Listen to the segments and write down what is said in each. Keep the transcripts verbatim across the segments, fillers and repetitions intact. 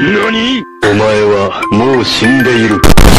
何？お前はもう死んでいる。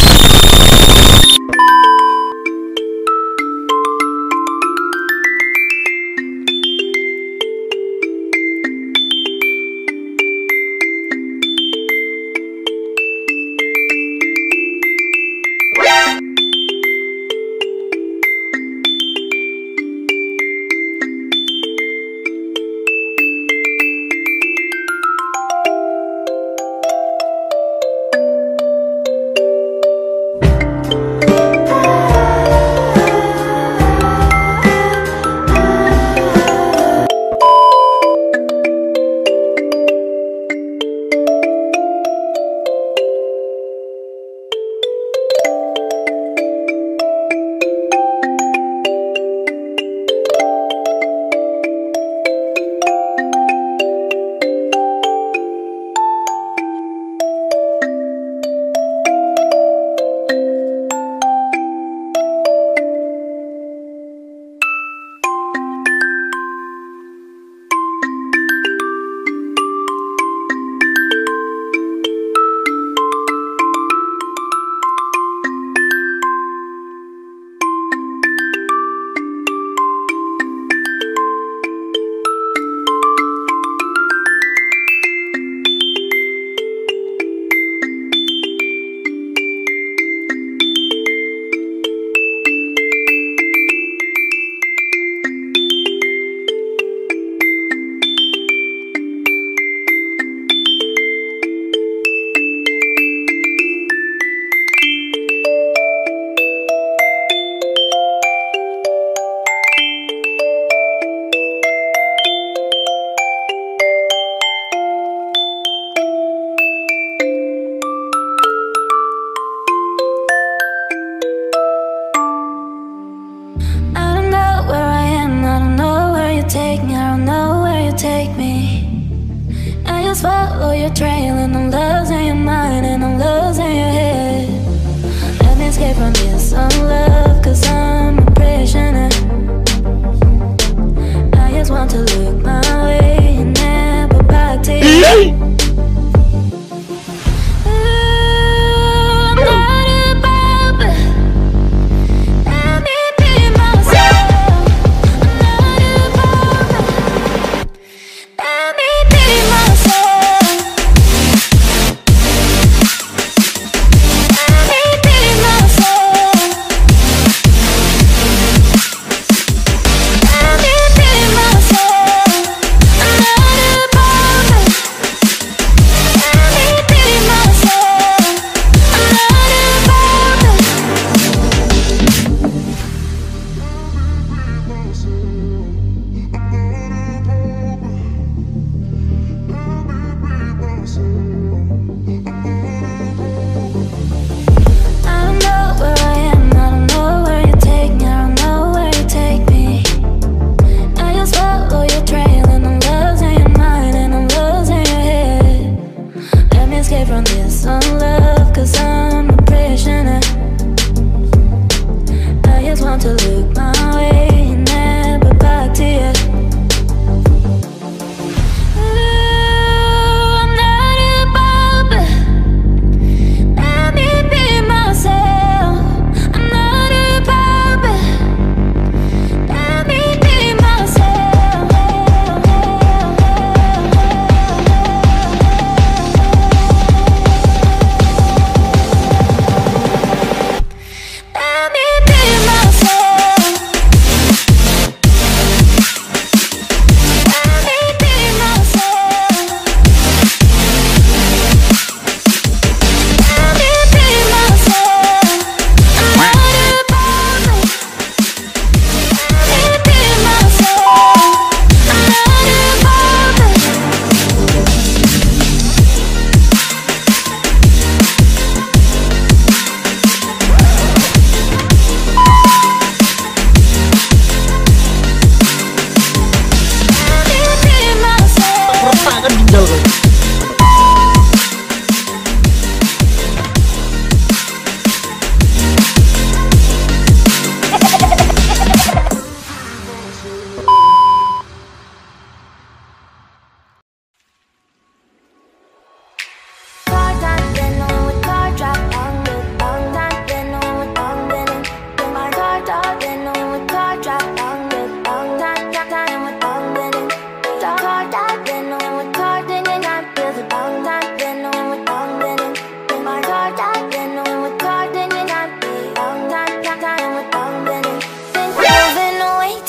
Follow your trail and I'm losing your mind and I'm losing your head. Let me escape from this unlove, cause I'm a prisoner. I just want to look my way and never back to you.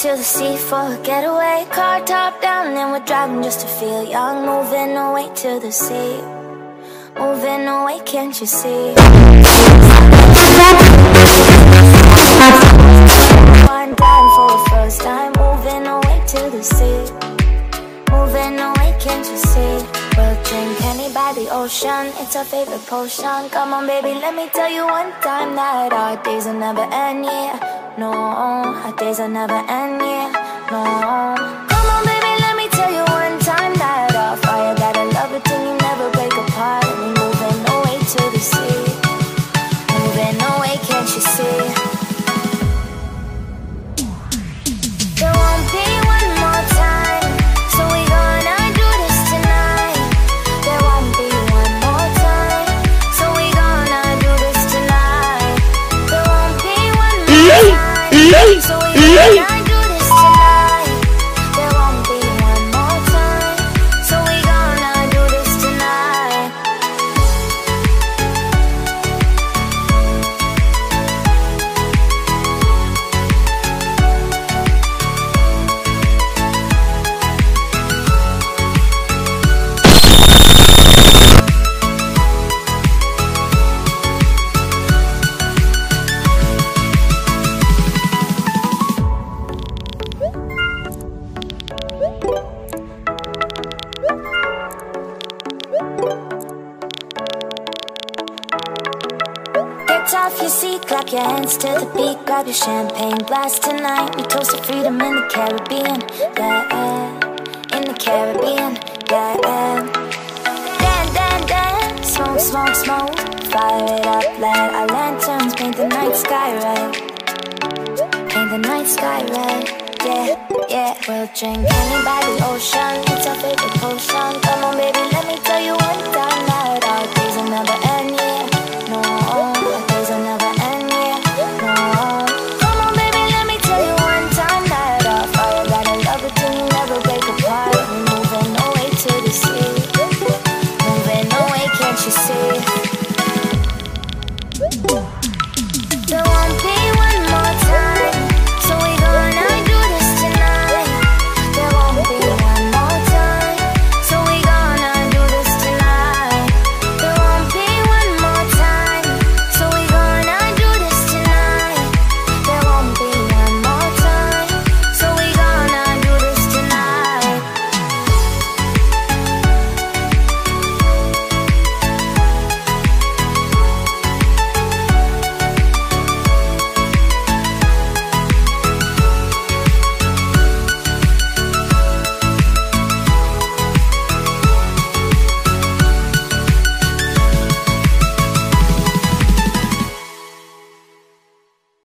to the sea for a getaway. Car top down and we're driving just to feel young. Moving away to the sea, moving away, can't you see? One time for the first time, moving away to the sea, moving away, can't you see? We'll drink honey by the ocean, it's our favorite potion. Come on baby, let me tell you one time that our days will never end, yeah. No, our days will never end, yeah. No. Come on baby, let me tell you one time that our fire got a love it till you never break apart. And we moving away to the sea, moving away, can't you see? There won't be one more time, so we gonna do this tonight. There won't be one more time, so we gonna do this tonight. There won't be one more time, so we gonna do this tonight. There won't be one more time, so we gonna do this tonight. Get off your seat, clap your hands to the beat, grab your champagne glass tonight. We toast to freedom in the Caribbean, yeah, in the Caribbean, yeah. Dan, dan, dan, smoke, smoke, smoke, fire it up, light our lanterns, paint the night sky red, paint the night sky red, yeah, yeah. We'll drink honey by the ocean, it's our favorite potion. Come on baby, let me tell you one time that our days will never end, yeah.